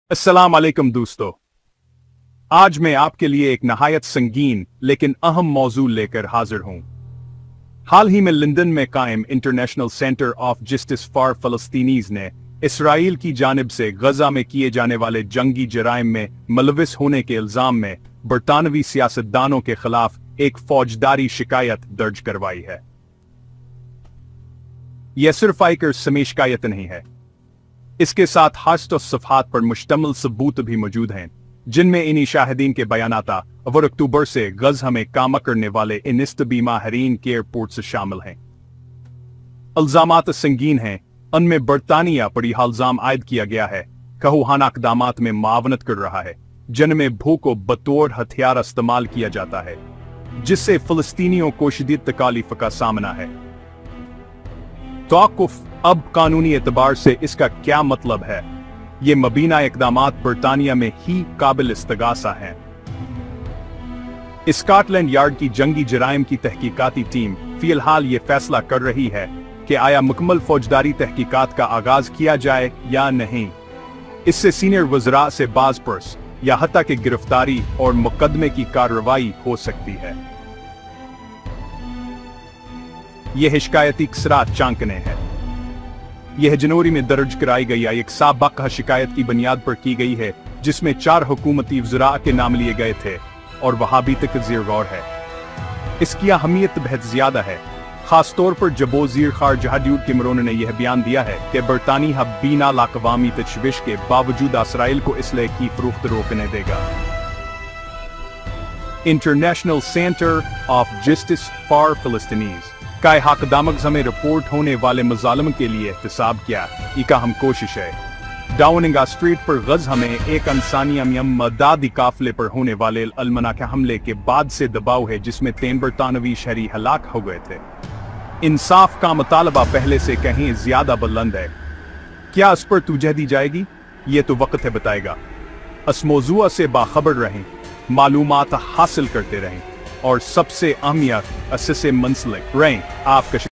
अस्सलाम वालेकुम दोस्तों, आज मैं आपके लिए एक नहायत संगीन लेकिन अहम मौजू लेकर हाजिर हूं। हाल ही में लंदन में कायम international centre of justice for Palestinians ने इसराइल की जानिब से गजा में किए जाने वाले जंगी जराइम में मुलविस होने के इल्जाम में बरतानवी सियासतदानों के खिलाफ एक फौजदारी शिकायत दर्ज करवाई है। यह सिर्फ आयकर समेत शिकायत नहीं है, इसके साथ हास्ट और सफहात पर मुश्तमिल सबूत भी मौजूद हैं, जिनमें इन्हीं शाहिदीन के बयानाता अवर अक्टूबर से गज़ा में काम करने वाले इनिस्तबी माहरीन के एयरपोर्ट से शामिल हैं। इल्जामात संगीन हैं, उनमें बरतानिया पर यह इल्जाम आयद किया गया है कहूहाना इक़दामात में मुआवनत कर रहा है, जिनमें भूख को बतौर हथियार इस्तेमाल किया जाता है, जिससे फलस्तीनियों को शदीद तकालीफ का सामना है। तौक़ुफ़ अब कानूनी एतबार से इसका क्या मतलब है? ये मबीना इक़दामात बरतानिया में ही काबिल इस्तगासा हैं। स्कॉटलैंड यार्ड की जंगी जराइम की तहकीकाती टीम फिलहाल ये फैसला कर रही है कि आया मुकम्मल फौजदारी तहकीकात का आगाज किया जाए या नहीं। इससे सीनियर वज़रा से बाज़ पर्स या हत्ता की गिरफ्तारी और मुकदमे की कार्रवाई हो सकती है। यह शिकायती खसरात चांकने हैं। यह जनवरी में दर्ज कराई गई एक साबका शिकायत की बुनियाद पर की गई है, जिसमें 4 हुकूमती वज़रा के नाम लिए गए थे और वह अभी तक ज़ेर गौर है। इसकी अहमियत बहुत ज्यादा है, खास तौर पर जब वज़ीर ख़ारजा ड्यूड कैमरून ने यह बयान दिया है कि बरतानिया बिना लाक़वामी तशवीश के बावजूद इसराइल को इसलह की फरोख्त रोकने देगा। International centre of justice for Palestinians का हक़दामक में रिपोर्ट होने वाले मज़ालिम के लिए एहतसाब किया, इका हम कोशिश है। डाउनिंग स्ट्रीट पर गज़ा में एक इंसानी मदादी काफिले पर होने वाले अलमना के हमले के बाद से दबाव है, जिसमें 3 बरतानवी शहरी हलाक हो गए थे। इंसाफ का मुतालबा पहले से कहीं ज्यादा बुलंद है। क्या इस पर तवज्जो दी जाएगी? ये तो वक्त है बताएगा। इस मौजूआ से बाखबर रहें, मालूमात हासिल करते रहें और सबसे अहमियत इससे मुंसलिक रहें। आपका